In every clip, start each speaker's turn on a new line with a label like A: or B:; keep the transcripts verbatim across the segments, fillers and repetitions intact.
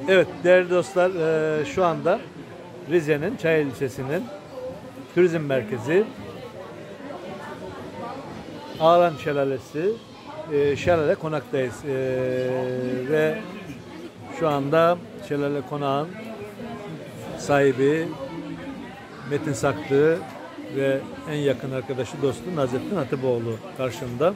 A: Evet değerli dostlar, e, şu anda Rize'nin Çayeli ilçesinin turizm merkezi Ağran Şelalesi, e, Şelale Konak'tayız e, ve şu anda Şelale Konağın sahibi Metin Saklı ve en yakın arkadaşı, dostu Nazettin Hatipoğlu karşımda.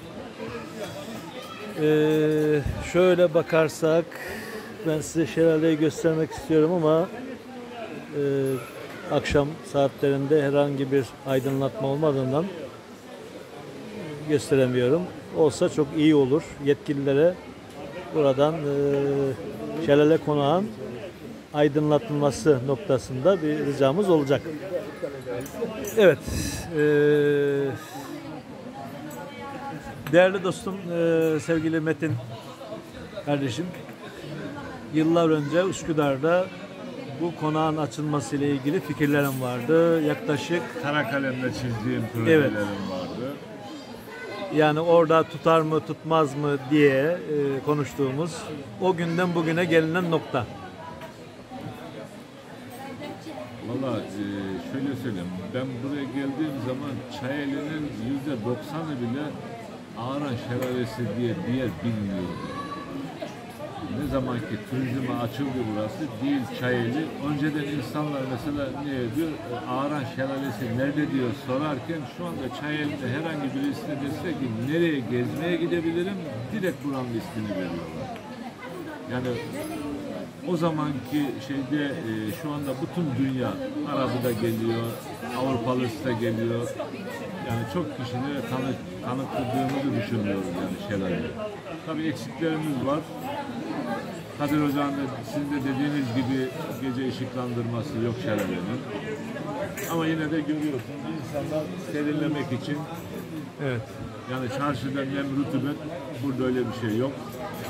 A: Ee, şöyle bakarsak ben size şelaleyi göstermek istiyorum ama e, akşam saatlerinde herhangi bir aydınlatma olmadığından gösteremiyorum. Olsa çok iyi olur. Yetkililere buradan e, Şelale Konağı'nın aydınlatılması noktasında bir ricamız olacak. Evet. E, değerli dostum, e, sevgili Metin kardeşim, yıllar önce Üsküdar'da bu konağın açılması ile ilgili fikirlerim vardı. Yaklaşık
B: kara kalemle çizdiğim projelerim
A: evet.
B: vardı.
A: Yani orada tutar mı tutmaz mı diye e, konuştuğumuz o günden bugüne gelinen nokta.
B: Valla e, şöyle söyleyeyim, ben buraya geldiğim zaman Çayeli'nin yüzde doksanı bile Ağran Şelalesi diye bir yer bilmiyordu. Ne zaman ki turizme açıldı burası, değil Çayeli, önceden insanlar mesela ne diyor, Ağran Şelalesi nerede diyor sorarken, şu anda Çayeli'de herhangi birisine dese ki nereye gezmeye gidebilirim, direkt buranın ismini veriyorlar. Yani o zamanki şeyde e, şu anda bütün dünya, Arap'ı da geliyor, Avrupalısı da geliyor. Yani çok kişilere tanı, tanıttığımızı düşünüyoruz yani şelale. Tabii eksiklerimiz var. Kadir Hoca'nın da sizin de dediğiniz gibi gece ışıklandırması yok şelalenin. Ama yine de görüyorsunuz insanlar serinlemek için.
A: Evet.
B: Yani çarşıda nem, rutubet, burada öyle bir şey yok.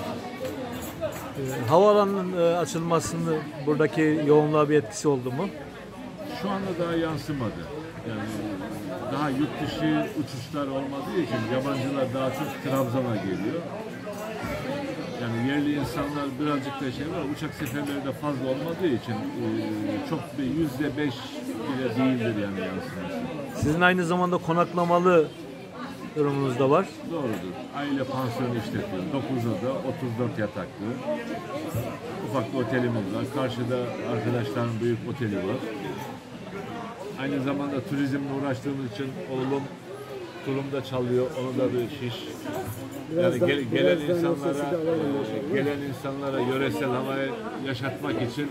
A: E, havaalanının e, açılmasının buradaki yoğunluğa bir etkisi oldu mu?
B: Şu anda daha yansımadı. Yani daha yurt dışı uçuşlar olmadığı için yabancılar daha çok Trabzon'a geliyor. Yani yerli insanlar birazcık da şey var, uçak seferleri de fazla olmadığı için e, çok bir yüzde beş bile değildir yani yansıması.
A: Sizin aynı zamanda konaklamalı durumunuz da var.
B: Doğrudur. Aile pansiyonu işletiyor. dokuz oda, otuz dört yataklı. Ufak bir otelimiz var. Karşıda arkadaşların büyük oteli var. Aynı zamanda turizmle uğraştığımız için oğlum tulumda çalıyor. Onu da bir şiş. Yani gel, gelen insanlara gelen insanlara yöresel havayı yaşatmak için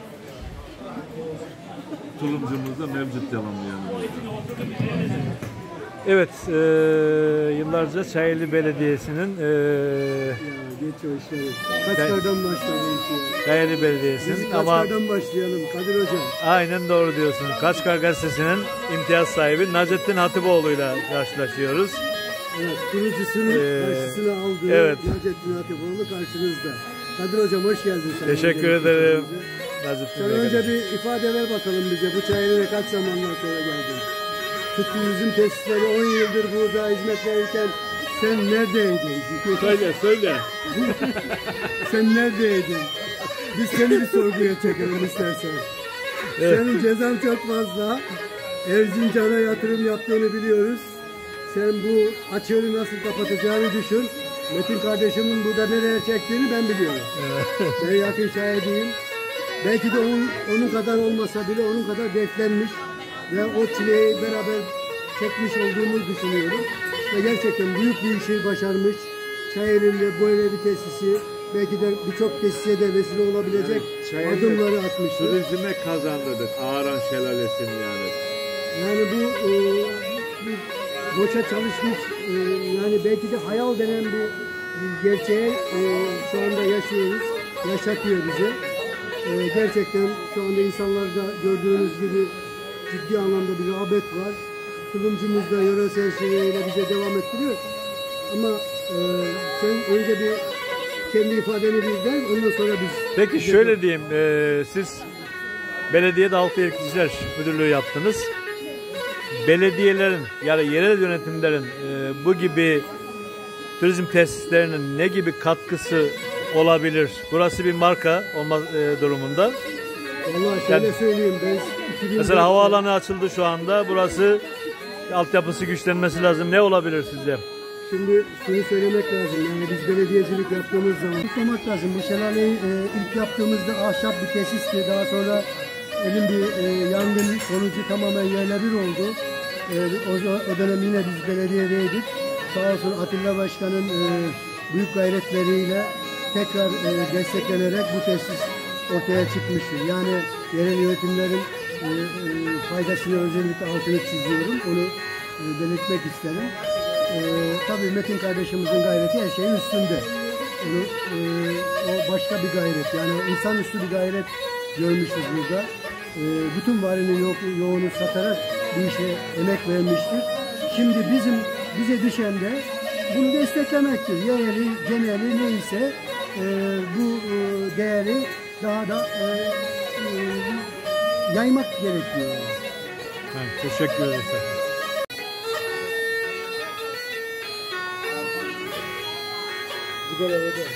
B: tulumcumuz da mevcut devamlı yanımızda.
A: Evet, e, yıllarca Çayeli Belediyesi'nin e,
C: geçiyor işte. Kaçkardan başladı işi.
A: Çayeli Belediyesi'nin
C: Biz
A: ama
C: Kaçkardan başlayalım Kadir Hocam.
A: aynen doğru diyorsun. Kaçkar Gazetesi'nin imtiyaz sahibi Nazettin Hatipoğlu'yla karşılaşıyoruz.
C: Evet, kurucusunun
A: Ee,
C: karşısına aldığı
A: evet.
C: Nazettin Hatipoğlu karşınızda. Kadir Hocam hoş geldin.
A: Teşekkür ederim.
C: Sen önce bir ifade ver bakalım bize. Bu Çayeli'ne kaç zamandan sonra geldin? Şu turizm tesisleri on yıldır burada hizmet verirken sen neredeydin?
B: Söyle, söyle.
C: Sen neredeydin? Biz seni bir sorguya çekelim istersen. Evet. Senin cezan çok fazla. Erzincan'a yatırım yaptığını biliyoruz. Sen bu açığını nasıl kapatacağını düşün. Metin kardeşimin burada nereye çektiğini ben biliyorum. Ben yakın şahidiyim. Belki de onun, onun kadar olmasa bile onun kadar dertlenmiş ve o çileyi beraber çekmiş olduğumuzu düşünüyorum. Ve gerçekten büyük bir işi başarmış. Çayeli'nde böyle bir tesisi, belki de birçok tesise de vesile olabilecek evet, adımları atmıştır.
B: Turizme kazandırdık Ağran Şelalesi'ni yani.
C: Yani bu e, bir boşa çalışmış, e, yani belki de hayal denen bu gerçeği e, şu anda yaşıyoruz, yaşatıyor bize. E, gerçekten şu anda insanlarda gördüğünüz gibi ciddi anlamda bir rağbet var. Tulumcumuz da yöresel şeyiyle bize devam ettiriyor. Ama e, sen önce bir kendi ifadeni bir ver, ondan sonra biz...
A: Peki şöyle diyeyim, e, siz belediyede halk ilişkiler müdürlüğü yaptınız. Belediyelerin yani yerel yönetimlerin e, bu gibi turizm tesislerinin ne gibi katkısı olabilir? Burası bir marka olma e, durumunda.
C: Vallahi şöyle
A: Yani-
C: söyleyeyim ben iki bin
A: Mesela havaalanı açıldı şu anda. Burası altyapısı güçlenmesi lazım. Ne olabilir sizce?
C: Şimdi şunu söylemek lazım, yani biz belediyecilik yaptığımız zaman tutmamak lazım. Bu şelaleyi e, ilk yaptığımızda ahşap bir tesisti, daha sonra elin bir e, yangın sonucu tamamen yerle bir oldu. E, o, o dönem yine biz belediyedeydik. Sağ olsun Atilla Başkan'ın e, büyük gayretleriyle tekrar e, desteklenerek bu tesis ortaya çıkmıştır. Yani yerel yönetimlerin e, e, faydasını özellikle altını çiziyorum, onu e, belirtmek isterim. Ee, tabii Metin kardeşimizin gayreti her şeyin üstünde. Onu, e, o başka bir gayret. Yani insanüstü bir gayret görmüşüz burada. E, bütün varını yo yoğunu satarak bu işe emek vermiştir. Şimdi bizim bize düşen de bunu desteklemektir. Yereli, geneli neyse e, bu e, değeri daha da e, e, yaymak gerekiyor.
A: Evet, teşekkür ederiz.
C: Sigara öde.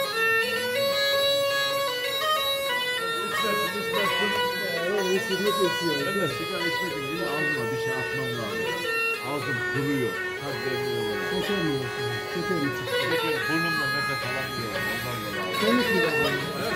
B: Ben de sigara içmek için ağzıma bir şey atmam lazım. Ağzım kuruyor. Tam demiyor.
C: Şeker mi? Şeker mi?
B: Burnumda nefes alamıyorum. Ondan dolayı.
C: Sen mi?